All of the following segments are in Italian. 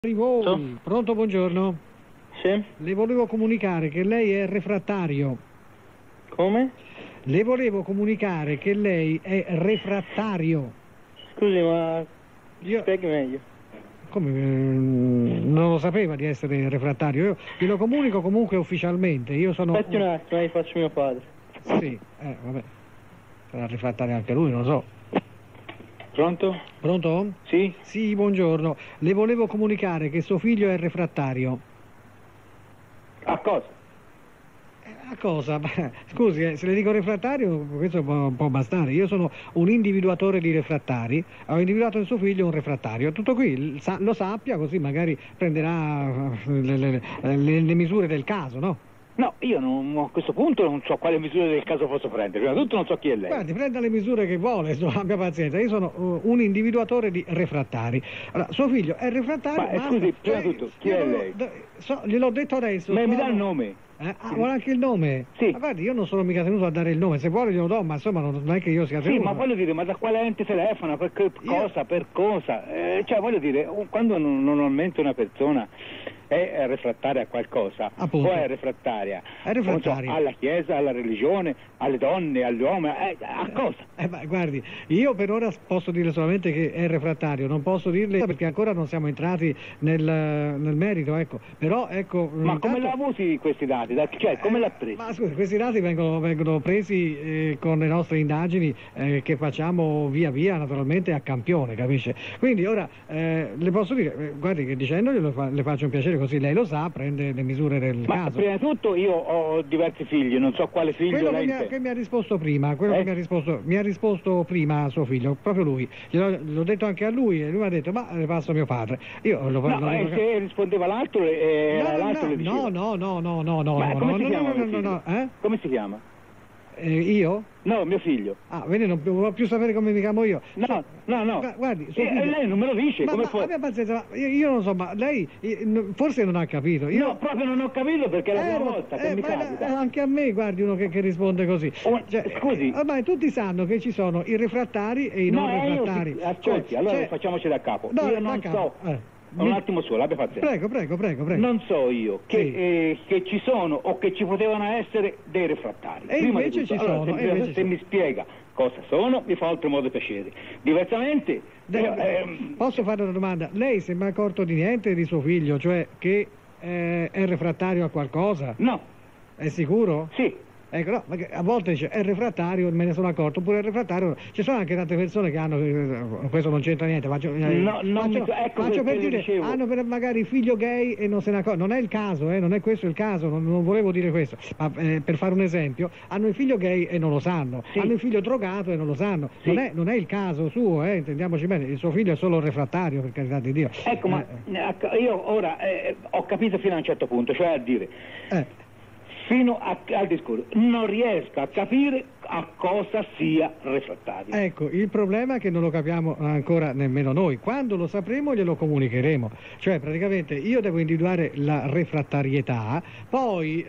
Rivoli, pronto, buongiorno. Sì? Le volevo comunicare che lei è refrattario. Come? Le volevo comunicare che lei è refrattario. Scusi, ma Io, spieghi meglio. come, non lo sapeva di essere refrattario. Io glielo comunico comunque ufficialmente. Io sono... Aspetti un attimo, faccio mio padre. Sì, vabbè. Sarà refrattario anche lui, non lo so. Pronto? Pronto? Sì? Sì, buongiorno. Le volevo comunicare che suo figlio è refrattario. A cosa? A cosa? Scusi, se le dico refrattario, questo può bastare. Io sono un individuatore di refrattari, ho individuato in suo figlio un refrattario. Tutto qui, lo sappia, così magari prenderà le misure del caso, no? No, io a questo punto non so quale misure del caso posso prendere. Prima di tutto non so chi è lei. Guardi, prenda le misure che vuole, abbia pazienza. Io sono un individuatore di refrattari. Allora, suo figlio è refrattario. Ma scusi, prima di tutto, chi è lei? Gliel'ho detto adesso. Ma mi dà il nome? Vuole anche il nome? Sì. Ma guardi, io non sono mica tenuto a dare il nome, se vuole glielo do, ma insomma non è che io sia tenuto. Sì, ma voglio dire, ma da quale ente telefona? Per che cosa? Per cosa? Cioè, voglio dire, quando normalmente una persona è refrattaria a qualcosa, appunto, o è refrattaria, non so, alla chiesa, alla religione, alle donne, agli uomini, a cosa? Ma guardi, io per ora posso dire solamente che è refrattario, non posso dirle perché ancora non siamo entrati nel merito, ecco. Però ecco. Ma come l'ha avuti questi dati? Cioè, come l'ha presi? Ma scusi, questi dati vengono presi con le nostre indagini che facciamo via via, naturalmente a campione, capisce? Quindi ora le posso dire, guardi che dicendoglielo le faccio un piacere, così lei lo sa, prende le misure del caso. Ma prima di tutto io ho diversi figli, non so quale figlio quello lei che mi ha risposto prima, mi ha risposto prima suo figlio, proprio lui. L'ho detto anche a lui e lui mi ha detto "Ma le passo mio padre". Io lo se rispondeva l'altro l'altro le diceva. No. Ma come si chiama? No. Come si chiama? Io? No, mio figlio. Ah, vedi, non vuole più sapere come mi chiamo io. No. Guardi, lei non me lo dice, come può? Abbia pazienza, io non so, ma lei forse non ha capito. No, proprio non ho capito perché è la prima volta che mi capita. Anche a me, guardi, uno che risponde così. Scusi. Ormai tutti sanno che ci sono i refrattari e i non refrattari. Ascolti, allora facciamoci da capo. Io non so. Un attimo solo, abbia pazienza. Prego. Non so io che ci sono o che ci potevano essere dei refrattari. E prima invece ci sono. Se mi spiega cosa sono, mi fa oltremodo piacere. Diversamente... Posso fare una domanda? Lei si è mai accorto di niente di suo figlio, cioè che è refrattario a qualcosa? No. È sicuro? Sì. Ecco, no, perché a volte dice è refrattario, me ne sono accorto, oppure è refrattario. Ci sono anche tante persone che hanno, questo non c'entra niente, faccio per dire, hanno magari figlio gay e non se ne accorgono. Non è il caso, non è questo il caso, non volevo dire questo, ma per fare un esempio, hanno il figlio gay e non lo sanno, sì. Hanno il figlio drogato e non lo sanno, sì. Non è il caso suo, intendiamoci bene, il suo figlio è solo refrattario, per carità di Dio. Ecco, ma io ora ho capito fino a un certo punto, cioè a dire... fino al discorso, non riesco a capire a cosa sia refrattario. Ecco, il problema è che non lo capiamo ancora nemmeno noi. Quando lo sapremo glielo comunicheremo. Cioè, praticamente, io devo individuare la refrattarietà, poi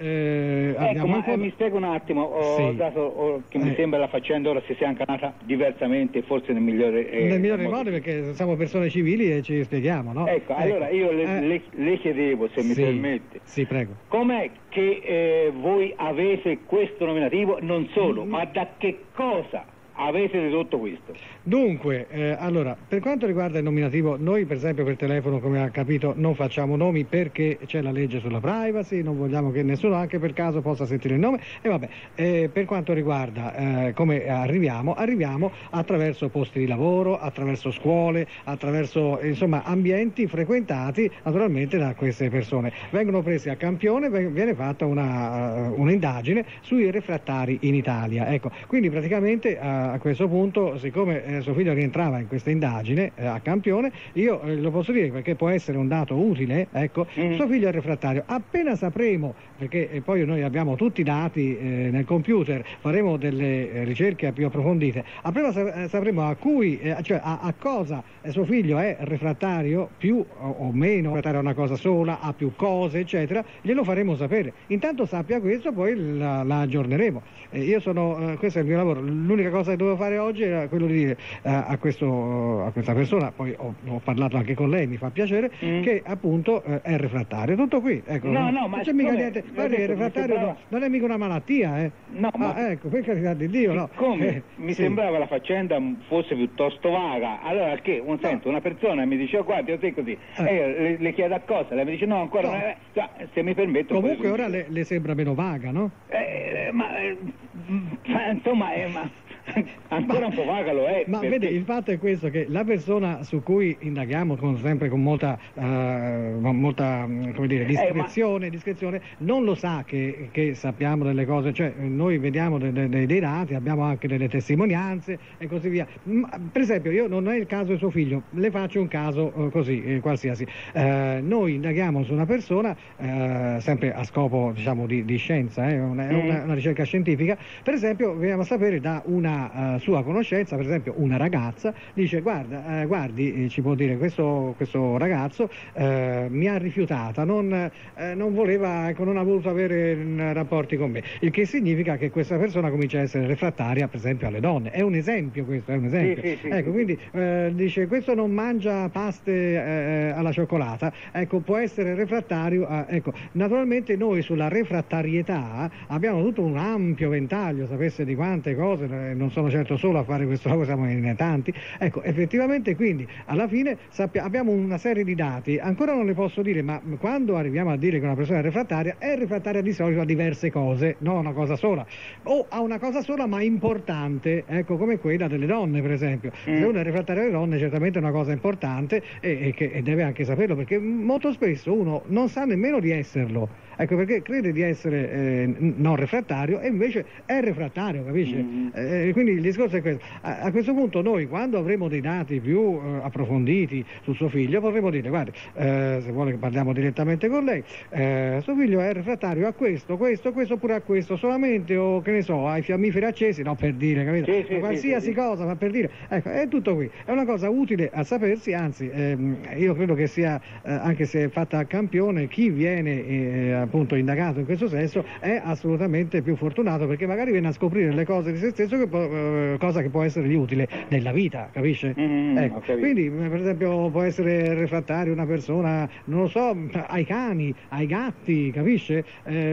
mi spiego un attimo, dato che mi sembra la faccenda ora si sia incanata diversamente, forse nel migliore modo, perché siamo persone civili e ci spieghiamo, no? Ecco. Allora io le chiedevo, se mi permette. Sì, prego. Com'è che voi avete questo nominativo, non solo, ma da che cosa avete dedotto questo? Dunque, allora, per quanto riguarda il nominativo, noi per esempio per telefono, come ha capito, non facciamo nomi perché c'è la legge sulla privacy, non vogliamo che nessuno anche per caso possa sentire il nome, e vabbè, per quanto riguarda come arriviamo attraverso posti di lavoro, attraverso scuole, attraverso insomma ambienti frequentati naturalmente da queste persone. Vengono presi a campione, viene fatta un'indagine sui refrattari in Italia, ecco, quindi praticamente a questo punto, siccome suo figlio rientrava in questa indagine a campione, io lo posso dire perché può essere un dato utile, ecco, suo figlio è refrattario. Appena sapremo, perché poi noi abbiamo tutti i dati nel computer, faremo delle ricerche più approfondite, appena sapremo a cui, cioè a cosa suo figlio è refrattario, più o meno refrattario a una cosa sola, a più cose, eccetera, glielo faremo sapere. Intanto sappia questo, poi la aggiorneremo. Questo è il mio lavoro, l'unica cosa che dovevo fare oggi era quello di dire a questa persona, poi ho parlato anche con lei, mi fa piacere, che appunto è refrattario, tutto qui, ecco. Ma non c'è mica niente, guardi, il refrattario non è mica una malattia, No, ecco, per carità di Dio, no. Come mi sembrava la faccenda fosse piuttosto vaga, allora che sento una persona mi dice guardi, così, e io le chiedo a cosa, lei mi dice no, ancora no. Se mi permette. Comunque ora le sembra meno vaga, no? Insomma, ancora un po' vaga lo è. Ma perché... vede, il fatto è questo, che la persona su cui indaghiamo sempre con molta come dire, discrezione, non lo sa che sappiamo delle cose, cioè noi vediamo dei dati, abbiamo anche delle testimonianze e così via. Per esempio, io non è il caso di suo figlio, le faccio un caso così, qualsiasi. Noi indaghiamo su una persona, sempre a scopo diciamo di scienza, è una ricerca scientifica. Per esempio, veniamo a sapere da una sua conoscenza, per esempio una ragazza, dice guardi, ci può dire, questo ragazzo mi ha rifiutata, non voleva, ecco, non ha voluto avere rapporti con me, il che significa che questa persona comincia a essere refrattaria per esempio alle donne. È un esempio questo, è un esempio. Sì. Ecco, quindi dice questo non mangia paste alla cioccolata, ecco, può essere refrattario ecco, naturalmente noi sulla refrattarietà abbiamo tutto un ampio ventaglio, sapesse di quante cose, non sono certo solo a fare questo lavoro, siamo in tanti, ecco, effettivamente, quindi alla fine abbiamo una serie di dati, ancora non le posso dire, ma quando arriviamo a dire che una persona è refrattaria di solito a diverse cose, non a una cosa sola, o a una cosa sola ma importante, ecco, come quella delle donne per esempio. Se uno è refrattario alle donne certamente è una cosa importante e deve anche saperlo, perché molto spesso uno non sa nemmeno di esserlo, ecco, perché crede di essere non refrattario e invece è refrattario, capisce? Quindi il discorso è questo. A questo punto noi, quando avremo dei dati più approfonditi sul suo figlio, potremo dire guardi, se vuole che parliamo direttamente con lei, suo figlio è refrattario a questo oppure a questo solamente, o che ne so, ai fiammiferi accesi, no, per dire, capito? Qualsiasi cosa, ma per dire, ecco, è tutto qui, è una cosa utile a sapersi, anzi io credo che sia, anche se è fatta a campione, chi viene appunto indagato in questo senso è assolutamente più fortunato, perché magari viene a scoprire le cose di se stesso, cosa che può essergli utile nella vita, capisce? Ecco. Quindi per esempio può essere refrattario una persona, non lo so, ai cani, ai gatti, capisce?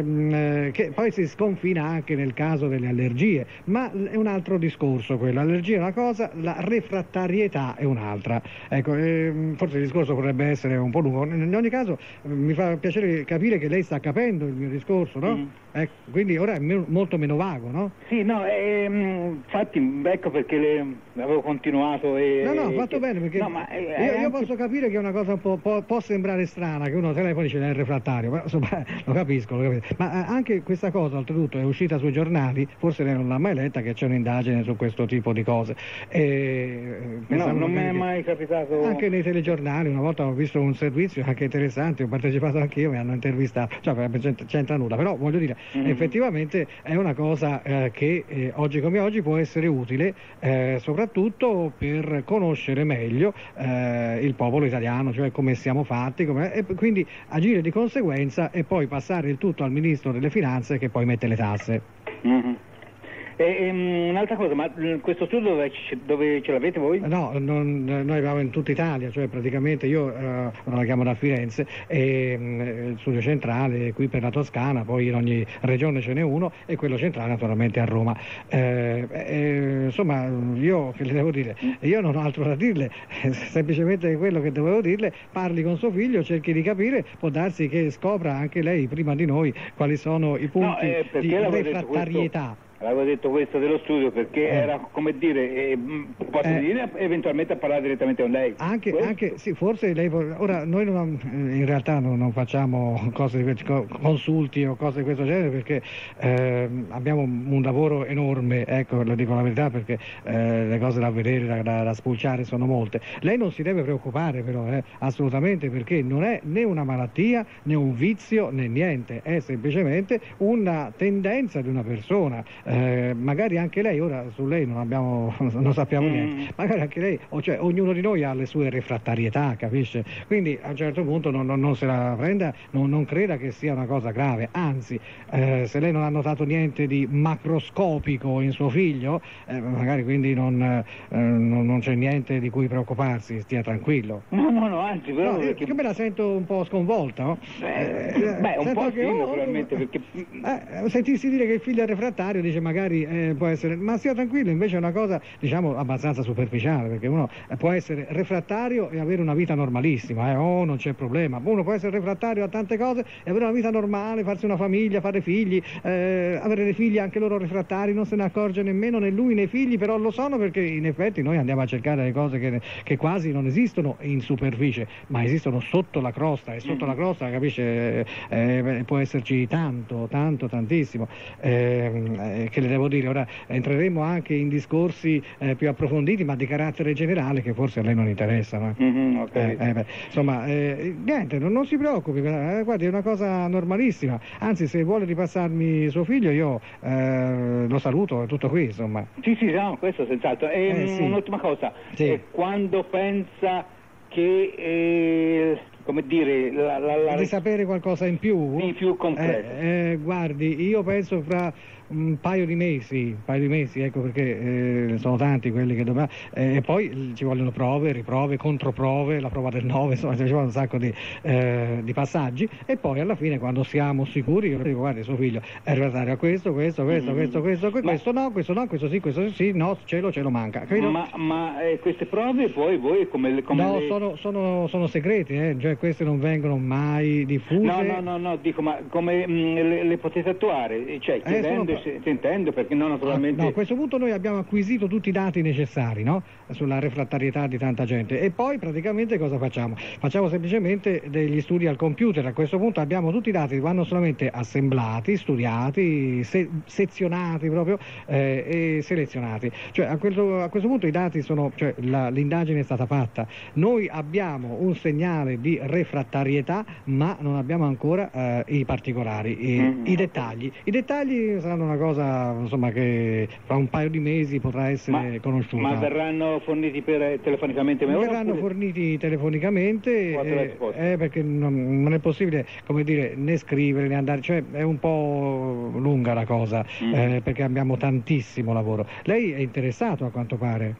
Che poi si sconfina anche nel caso delle allergie, ma è un altro discorso quello. L'allergia è una cosa, la refrattarietà è un'altra, ecco. Forse il discorso potrebbe essere un po' lungo, in ogni caso mi fa piacere capire che lei sta capendo il mio discorso, no? Ecco, quindi ora è molto meno vago, no? Sì, no, infatti ecco perché avevo continuato No, fatto bene, perché no, io posso capire che è una cosa un po' può sembrare strana, che uno telefoni dice è refrattario, ma insomma lo capisco. Ma anche questa cosa oltretutto è uscita sui giornali, forse lei non l'ha mai letta, che c'è un'indagine su questo tipo di cose. No, non mi è mai capitato. Anche nei telegiornali, una volta ho visto un servizio anche interessante, ho partecipato anch'io, mi hanno intervistato, cioè c'entra nulla, però voglio dire, effettivamente è una cosa che oggi come oggi può essere utile, soprattutto per conoscere meglio il popolo italiano, cioè come siamo fatti, e quindi agire di conseguenza e poi passare il tutto al Ministro delle Finanze, che poi mette le tasse. Un'altra cosa, ma questo studio dove ce l'avete voi? No, noi abbiamo in tutta Italia, cioè praticamente io la chiamo da Firenze, e il studio centrale qui per la Toscana, poi in ogni regione ce n'è uno, e quello centrale naturalmente a Roma. Insomma, io che le devo dire? Io non ho altro da dirle, semplicemente quello che dovevo dirle: parli con suo figlio, cerchi di capire, può darsi che scopra anche lei prima di noi quali sono i punti di refrattarietà. Avevo detto questo dello studio perché era, come dire, posso dire eventualmente a parlare direttamente con lei. Anche sì, forse lei ora noi in realtà non facciamo cose di consulti o cose di questo genere, perché abbiamo un lavoro enorme, ecco, lo dico la verità, perché le cose da vedere, da spulciare sono molte. Lei non si deve preoccupare però, assolutamente, perché non è né una malattia né un vizio né niente, è semplicemente una tendenza di una persona. magari anche lei, ora su lei non sappiamo niente, magari anche lei, cioè ognuno di noi ha le sue refrattarietà, capisce? Quindi a un certo punto non se la prenda, non creda che sia una cosa grave, anzi se lei non ha notato niente di macroscopico in suo figlio, magari quindi non c'è niente di cui preoccuparsi, stia tranquillo. No, anzi, però... No, perché me la sento un po' sconvolta, no? Un po' sì, naturalmente, perché... sentirsi dire che il figlio è refrattario, dice magari può essere, ma stia tranquillo, invece è una cosa, diciamo, abbastanza superficiale, perché uno può essere refrattario e avere una vita normalissima, non c'è problema. Uno può essere refrattario a tante cose e avere una vita normale, farsi una famiglia, fare figli, avere dei figli anche loro refrattari, non se ne accorge nemmeno né lui né i figli, però lo sono, perché in effetti noi andiamo a cercare le cose che quasi non esistono in superficie, ma esistono sotto la crosta, e sotto la crosta, capisce, può esserci tantissimo. Che le devo dire, ora entreremo anche in discorsi più approfonditi, ma di carattere generale, che forse a lei non interessano. Insomma, niente, non si preoccupi, guardi, è una cosa normalissima, anzi, se vuole ripassarmi suo figlio io lo saluto, è tutto qui, insomma. Sì, no, questo senz'altro. Sì. Un'ultima cosa, sì. Quando pensa che come dire, di sapere qualcosa in più? Di più concreto. Guardi, io penso fra un paio di mesi, ecco, perché sono tanti quelli che dobbiamo, e poi ci vogliono prove, riprove, controprove, la prova del 9, insomma ci vuole un sacco di passaggi, e poi alla fine, quando siamo sicuri, io dico: guardi, suo figlio è refrattario a questo no, questo sì, no, ce lo manca. Ma queste prove poi voi come no, sono segreti, cioè queste non vengono mai diffuse. No, dico, ma come le potete attuare? Cioè, sentendo, perché no, naturalmente... No, a questo punto noi abbiamo acquisito tutti i dati necessari, no? Sulla refrattarietà di tanta gente, e poi praticamente cosa facciamo? Facciamo semplicemente degli studi al computer. A questo punto abbiamo tutti i dati, vanno solamente assemblati, studiati, sezionati proprio e selezionati. Cioè a questo punto i dati sono, cioè l'indagine è stata fatta, noi abbiamo un segnale di refrattarietà, ma non abbiamo ancora i particolari, i dettagli. I dettagli saranno una cosa, insomma, che fra un paio di mesi potrà essere conosciuta. Ma verranno forniti telefonicamente? Verranno forniti telefonicamente, perché non è possibile, come dire, né scrivere né andare, cioè è un po' lunga la cosa, perché abbiamo tantissimo lavoro. Lei è interessato, a quanto pare?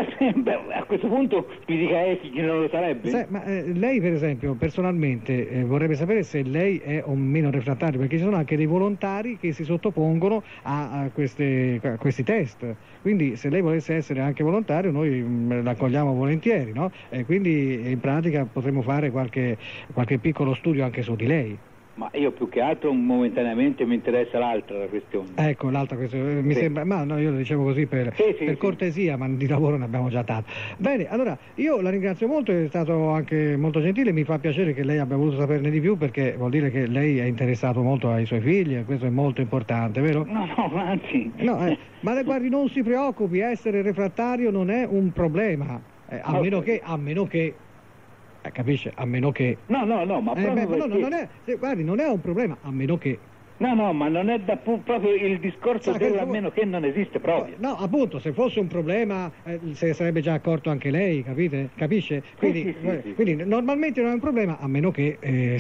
A questo punto mi dica chi non lo sarebbe? Ma lei, per esempio, personalmente vorrebbe sapere se lei è o meno refrattario, perché ci sono anche dei volontari che si sottopongono a questi test, quindi se lei volesse essere anche volontario noi l'accogliamo volentieri, no? E quindi in pratica potremmo fare qualche piccolo studio anche su di lei. Ma io più che altro momentaneamente mi interessa l'altra questione. Ecco, l'altra questione, mi sembra, ma no, io lo dicevo così per cortesia, ma di lavoro ne abbiamo già tanto. Bene, allora io la ringrazio molto, è stato anche molto gentile, mi fa piacere che lei abbia voluto saperne di più, perché vuol dire che lei è interessato molto ai suoi figli, e questo è molto importante, vero? No, anzi. No, ma guardi, non si preoccupi, essere refrattario non è un problema, a meno che capisce? A meno che... No, ma guardi, non è un problema, a meno che... No, ma non è proprio il discorso a meno che non esiste proprio. No, appunto, se fosse un problema se ne sarebbe già accorto anche lei, capite? Capisce? Quindi, quindi normalmente non è un problema, a meno che,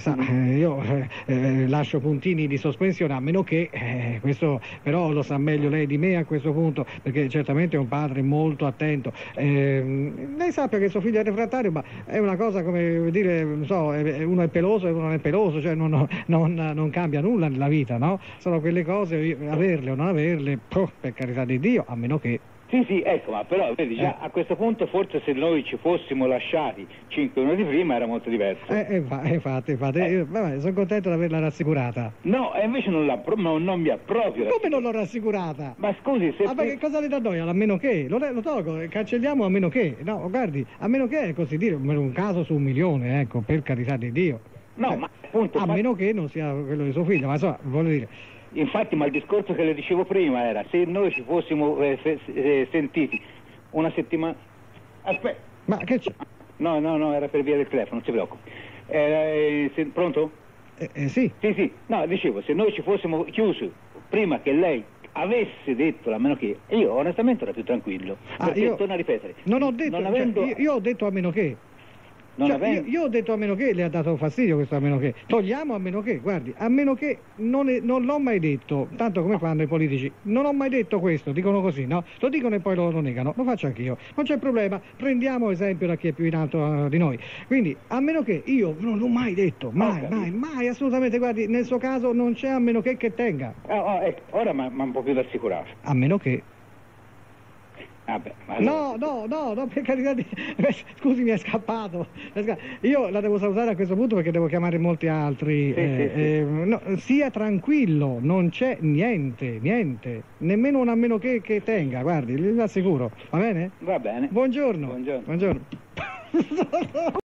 io lascio puntini di sospensione, a meno che, questo però lo sa meglio lei di me a questo punto, perché certamente è un padre molto attento. Lei sappia che suo figlio è refrattario, ma è una cosa, come dire, non so, uno è peloso e uno non è peloso, cioè non cambia nulla nella vita. No? Sono quelle cose, averle o non averle, per carità di Dio, a meno che... Sì, ecco, ma però vedi, già a questo punto forse se noi ci fossimo lasciati 5 minuti prima era molto diverso. Infatti, sono contento di averla rassicurata. No, e invece non mi ha proprio... Come non l'ho rassicurata? Ma scusi, se... ma che cosa le dà noia? A meno che? Lo tolgo, cancelliamo a meno che. No, guardi, a meno che è così dire, un caso su 1 milione, ecco, per carità di Dio. No, ma appunto... A meno che non sia quello di suo figlio, ma insomma, voglio dire... Infatti, ma il discorso che le dicevo prima era, se noi ci fossimo sentiti una settimana... Aspetta! Ma che c'è? No, era per via del telefono, non si preoccupi. Pronto? Sì. Sì, no, dicevo, se noi ci fossimo chiusi prima che lei avesse detto a meno che, io onestamente ero più tranquillo, perché torno a ripetere, non ho detto, non avendo... io ho detto a meno che. Io ho detto a meno che, le ha dato fastidio questo a meno che, togliamo a meno che, guardi, a meno che non l'ho mai detto, tanto come fanno i politici, non ho mai detto questo, dicono così, no? Lo dicono e poi lo negano, lo faccio anch'io, non c'è problema, prendiamo esempio da chi è più in alto di noi, quindi a meno che io non l'ho mai detto, mai, assolutamente, guardi, nel suo caso non c'è a meno che tenga. Ecco, ora mi un po' più rassicurato. A meno che... Vabbè, allora... No, per carità di... Scusi, mi è scappato. Io la devo salutare a questo punto perché devo chiamare molti altri. Sì. No, sia tranquillo, non c'è niente, nemmeno un a meno che tenga, guardi, le assicuro, va bene? Va bene. Buongiorno.